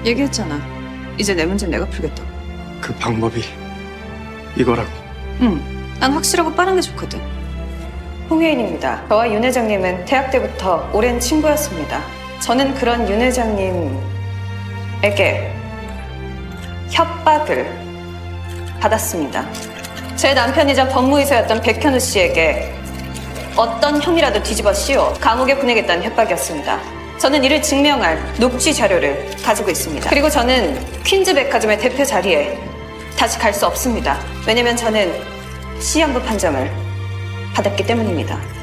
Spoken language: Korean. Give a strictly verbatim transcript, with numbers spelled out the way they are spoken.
얘기했잖아. 이제 내 문제는 내가 풀겠다고. 그 방법이 이거라고. 응. 난 확실하고 빠른 게 좋거든. 홍혜인입니다. 저와 윤 회장님은 대학 때부터 오랜 친구였습니다. 저는 그런 윤 회장님에게 협박을 받았습니다. 제 남편이자 법무이사였던 백현우 씨에게 어떤 혐의라도 뒤집어 씌워 감옥에 보내겠다는 협박이었습니다. 저는 이를 증명할 녹취 자료를 가지고 있습니다. 그리고 저는 퀸즈 백화점의 대표 자리에 다시 갈 수 없습니다. 왜냐면 저는 시한부 판정을 받았기 때문입니다.